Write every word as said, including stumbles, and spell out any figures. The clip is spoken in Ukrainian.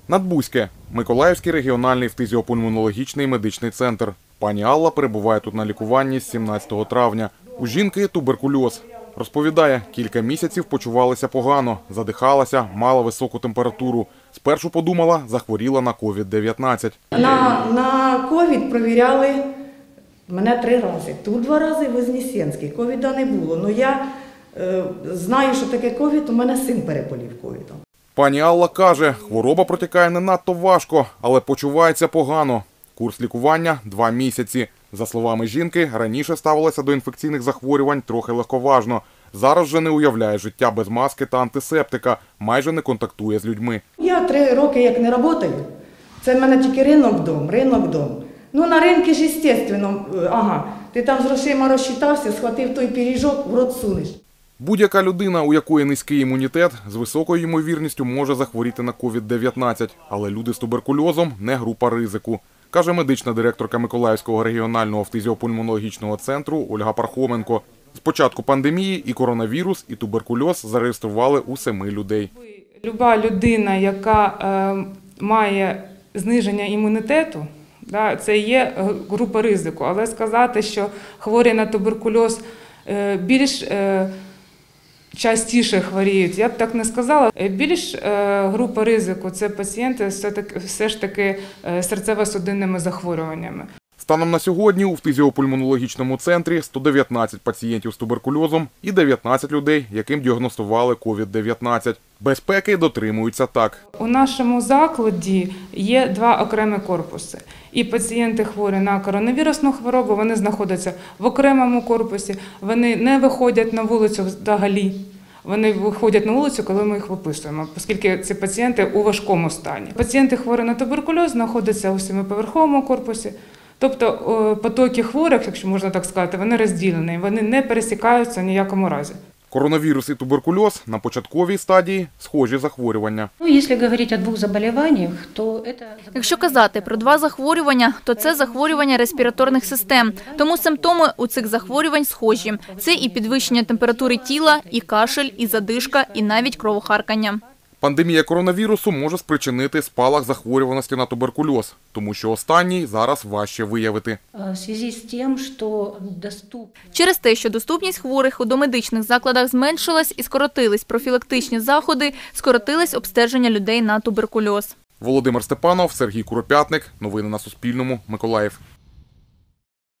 Надбузьке – Миколаївський регіональний фтизіопульмонологічний медичний центр. Пані Алла перебуває тут на лікуванні з сімнадцятого травня. У жінки туберкульоз. Розповідає, кілька місяців почувалася погано, задихалася, мала високу температуру. Спершу подумала, захворіла на ковід дев'ятнадцять. На, на ковід провіряли мене три рази. Тут два рази в Вознесенській. Ковіда не було. Ну я е, знаю, що таке ковід, у мене син переболів ковідом. Пані Алла каже, хвороба протікає не надто важко, але почувається погано. Курс лікування – два місяці. За словами жінки, раніше ставилася до інфекційних захворювань трохи легковажно. Зараз же не уявляє життя без маски та антисептика, майже не контактує з людьми. Я три роки як не працюю. Це в мене тільки ринок-дом, ринок-дом. Ну на ринку ж, звісно, ага, ти там з грошима розчитався, схватив той пиріжок, в рот сунеш. Будь-яка людина, у якої низький імунітет, з високою ймовірністю може захворіти на ковід дев'ятнадцять. Але люди з туберкульозом – не група ризику, каже медична директорка Миколаївського регіонального фтизіопульмонологічного центру Ольга Пархоменко. З початку пандемії і коронавірус, і туберкульоз зареєстрували у семи людей. Люба людина, яка е, має зниження імунітету, да, це є група ризику. Але сказати, що хворі на туберкульоз е, більш е, частіше хворіють, я б так не сказала. Більш е, група ризику – це пацієнти все, таки, все ж таки е, серцево-судинними захворюваннями. Станом на сьогодні у фтизіопульмонологічному центрі сто дев'ятнадцять пацієнтів з туберкульозом і дев'ятнадцять людей, яким діагностували ковід дев'ятнадцять. Безпеки дотримуються так. У нашому закладі є два окремі корпуси. І пацієнти хворі на коронавірусну хворобу, вони знаходяться в окремому корпусі, вони не виходять на вулицю взагалі. Вони виходять на вулицю, коли ми їх виписуємо, оскільки ці пацієнти у важкому стані. Пацієнти хворі на туберкульоз знаходяться у семиповерховому корпусі. Тобто потоки хворих, якщо можна так сказати, вони розділені, вони не пересікаються ні в якому разі. Коронавірус і туберкульоз на початковій стадії – схожі захворювання. Ну, якщо говорити о двох захворюваннях, то це... Якщо казати про два захворювання, то це захворювання респіраторних систем. Тому симптоми у цих захворювань схожі. Це і підвищення температури тіла, і кашель, і задишка, і навіть кровохаркання. Пандемія коронавірусу може спричинити спалах захворюваності на туберкульоз, тому що останній зараз важче виявити. Через те, що доступність хворих у домедичних закладах зменшилась і скоротились профілактичні заходи, скоротилось обстеження людей на туберкульоз. Володимир Степанов, Сергій Куропятник. Новини на Суспільному. Миколаїв.